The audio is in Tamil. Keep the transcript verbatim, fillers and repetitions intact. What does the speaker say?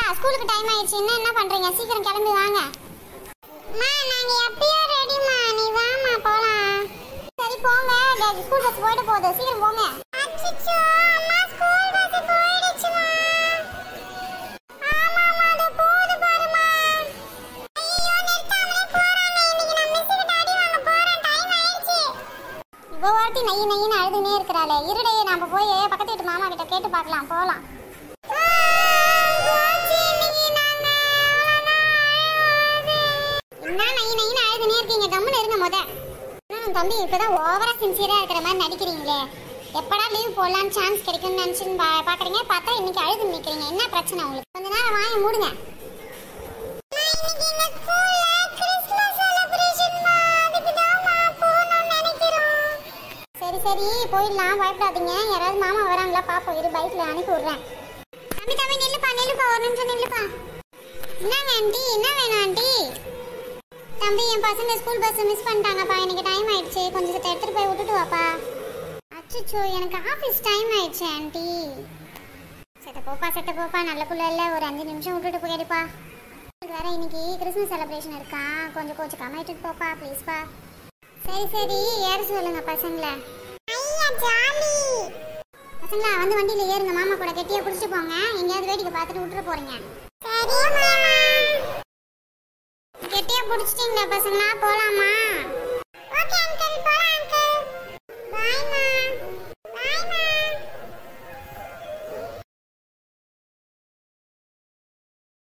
ஸ்கூலுக்கு டைம் ஆயிடுச்சு. இன்னும் என்ன பண்றீங்க? சீக்கிரம் கிளம்பி வாங்க. அம்மா நாங்க எப்பயோ ரெடிமா, நீ வாமா போலாம். சரி போங்க, ஸ்கூல் பஸ் போயிட்டு போகுது, சீக்கிரம் போங்க. அச்சச்சோ அம்மா ஸ்கூல் பஸ் போயிடுச்சுமா. ஆமாமா அது போகுது பாருமா. ஐயோ நிறுத்தாமலே போறானே, இன்னைக்கு நான் மிஸ் கிட்ட அடி வாங்க போறேன், டைம் ஆயிடுச்சு. இவ வாட்டி நைய நையன்னு அழுதுனே இருக்கறாளே, இருடே நாம போய் பக்கத்து வீட்டு மாமா கிட்ட கேட்டு பார்க்கலாம், போலாம். தம்பி இப்பதான் ஓவரா சின்சியரா இருக்கிற மாதிரி நடிக்கிறீங்களே, எப்படா லீவ் போடலான்னு சான்ஸ் கிடைக்கும்னு நினைச்சுன்னு பாக்குறீங்க, பார்த்தா இன்னைக்கு அழுது நிக்கிறீங்க. என்ன பிரச்சனை உங்களுக்கு? கொஞ்ச நேரம் வாயை மூடுங்க. சரி சரி போயிடலாம், பயப்படாதீங்க. யாராவது மாமா வராங்களா பாப்போம், இரு பைக்ல அனுப்பி விடுறேன். தம்பி தம்பி நில்லுப்பா நில்லுப்பா, ஒரு நிமிஷம் நில்லுப்பா. என்னங்க ஆண்டி, என்ன வேணும் ஆண்டி? தம்பி என் பசங்க ஸ்கூல் பஸ் மிஸ் பண்ணிட்டாங்கப்பா, எனக்கு டைம் ஆயிடுச்சு, கொஞ்சம் எடுத்துட்டு போய் விட்டுட்டு வாப்பா. அச்சோ எனக்கு ஆஃபீஸ் டைம் ஆயிடுச்சு ஆண்டி. சட்ட போப்பா சட்ட போப்பா, நல்ல புள்ள இல்லை, ஒரு அஞ்சு நிமிஷம் விட்டுட்டு போயிடுப்பா. வேற இன்னைக்கு கிறிஸ்மஸ் செலிப்ரேஷன் இருக்கா, கொஞ்சம் கொஞ்சம் கம்மிட்டு போப்பா ப்ளீஸ்ப்பா. சரி சரி ஏற சொல்லுங்க பசங்கள. பசங்களா வந்து வண்டியில ஏறுங்க, மாமா கூட கெட்டியா பிடிச்சிட்டு போங்க, எங்கேயாவது வேடிக்கை பார்த்துட்டு விட்டுட்டு போறீங்க. கெட்டியா பிடிச்சிட்டீங்களா பசங்களா, போலாமா? ஓகே அங்கிள் போலாம் அங்கிள். பை மா.